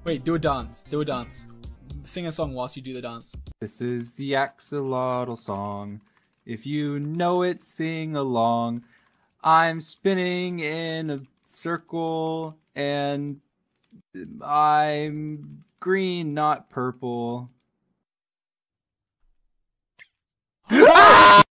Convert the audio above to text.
Wait, do a dance. Do a dance. Sing a song whilst you do the dance. This is the axolotl song. If you know it, sing along. I'm spinning in a circle and I'm green, not purple.